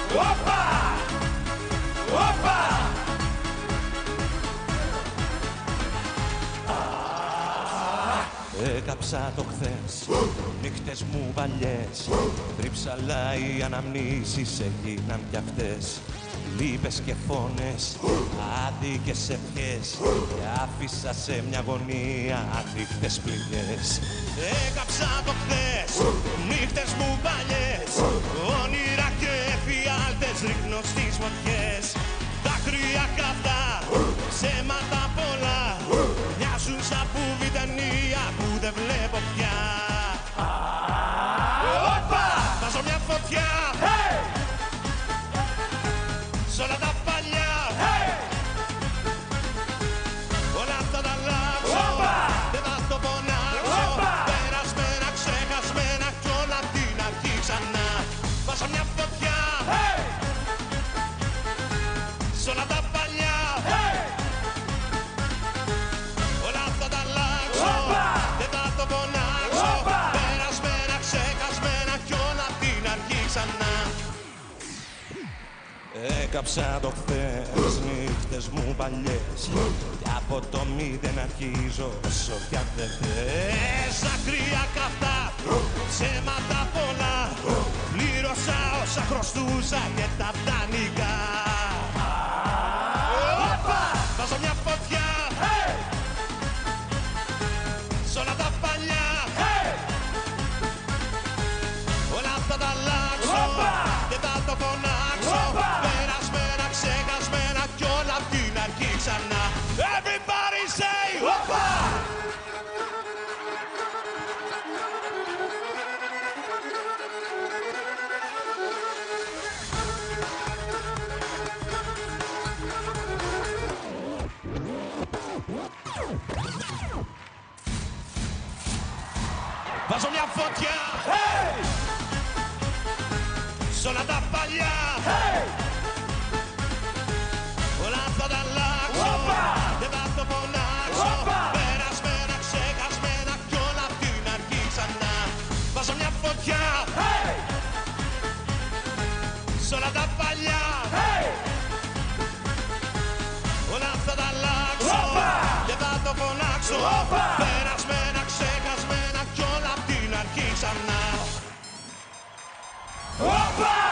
Όπα! Όπα! Έκαψα το χθες, νύχτες μου παλιές. Τρίψαλα οι αναμνήσεις έγιναν κι αυτές. Λύπες και φόνες, άδικες ευχές. Και άφησα σε μια γωνία άδεικτες πληγές. Έκαψα το χθες, νύχτες μου παλιές. Όνειρα και εφιάλτες ρίχνω στις ματιές. Δάκρυα καυτά, ψέματα πολλά. Μοιάζουν σαν πουβιτανία που δεν βλέπω πια. Όπα! Βάζω μια φωτιά, Hey! σ' όλα τα παλιά. Hey! Όλα αυτά τα αλλάξω, Όπα! δεν θα το πονάξω. Όπα! Περασμένα, ξεχασμένα κι όλα απ' την αρχή ξανά. Βάζω μια φωτιά, Hey! σ' όλα τα παλιά. Hey! Όλα αυτά τα αλλάξω, Όπα! δεν θα το πονάξω. Όπα! Περασμένα, ξεχασμένα κι όλα απ' την αρχή ξανά. Έκαψα το χθες, νύχτες μου παλιές. Και από το μηδέν αρχίζω όσο κι αν δεν θες. Δάκρυα καυτά, ψέματα πολλά. Πλήρωσα όσα χρωστούσα και τα δανεικά. Όπα! Βάζω μια φωτιά, Hey! σ' όλα τα παλιά. Hey! Όλα αυτά τα αλλάξω, Όπα! δεν θα το φωνάξω. Όπα! Περασμένα, ξεχασμένα κι όλα απ' την αρχή ξανά. Everybody say Όπα! Βάζω μια φωτιά, Hey! σ' όλα τα παλιά. Hey! Όλα αυτά τα αλλάξω, Όπα! δεν θα το φωνάξω. Όπα! Περασμένα, ξεχασμένα κι όλα απ' την αρχή ξανά. Βάζω μια φωτιά, Hey! σ' όλα τα παλιά. Hey! Όλα αυτά τα αλλάξω, Όπα! δεν θα το φωνάξω. Όπα! Περασμένα, ξεχασμένα κι όλα απ' την αρχή ξανά. Όπα!